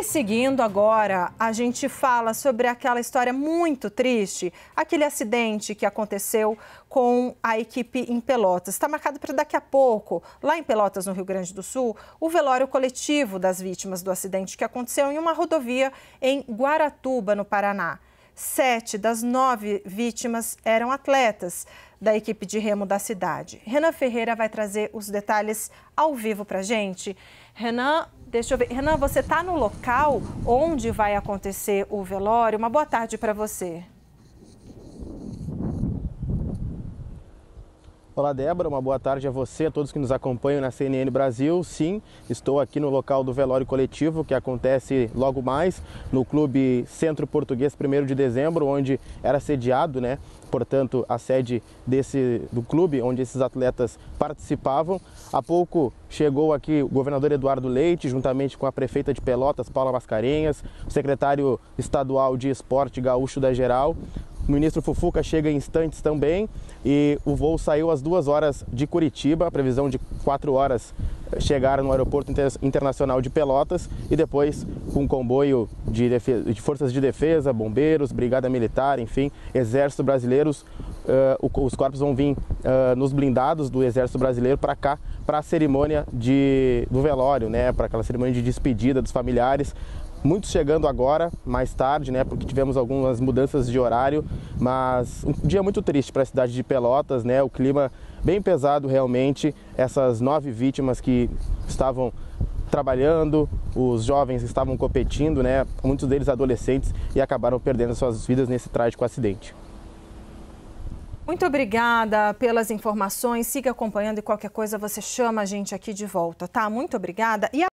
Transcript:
seguindo agora, a gente fala sobre aquela história muito triste, aquele acidente que aconteceu com a equipe em Pelotas. Está marcado para daqui a pouco, lá em Pelotas, no Rio Grande do Sul, o velório coletivo das vítimas do acidente que aconteceu em uma rodovia em Guaratuba, no Paraná. 7 das 9 vítimas eram atletas da equipe de remo da cidade. Renan Ferreira vai trazer os detalhes ao vivo para a gente. Renan, deixa eu ver. Renan, você está no local onde vai acontecer o velório? Uma boa tarde para você. Olá, Débora, uma boa tarde a você, a todos que nos acompanham na CNN Brasil. Sim, estou aqui no local do velório coletivo, que acontece logo mais no Clube Centro Português 1º de Dezembro, onde era sediado, portanto, a sede do clube, onde esses atletas participavam. Há pouco chegou aqui o governador Eduardo Leite, juntamente com a prefeita de Pelotas, Paula Mascarenhas, o secretário estadual de esporte, Gaúcho da Geral. O ministro Fufuca chega em instantes também e o voo saiu às 2 horas de Curitiba, a previsão de 4 horas chegar no aeroporto internacional de Pelotas e depois com um comboio de forças de defesa, bombeiros, brigada militar, enfim, exército brasileiros. Os corpos vão vir nos blindados do exército brasileiro para cá, para a cerimônia do velório, para aquela cerimônia de despedida dos familiares. Muitos chegando agora, mais tarde, porque tivemos algumas mudanças de horário, mas um dia muito triste para a cidade de Pelotas, o clima bem pesado realmente, essas 9 vítimas que estavam trabalhando, os jovens estavam competindo, muitos deles adolescentes, e acabaram perdendo suas vidas nesse trágico acidente. Muito obrigada pelas informações, siga acompanhando e qualquer coisa você chama a gente aqui de volta, tá? Muito obrigada.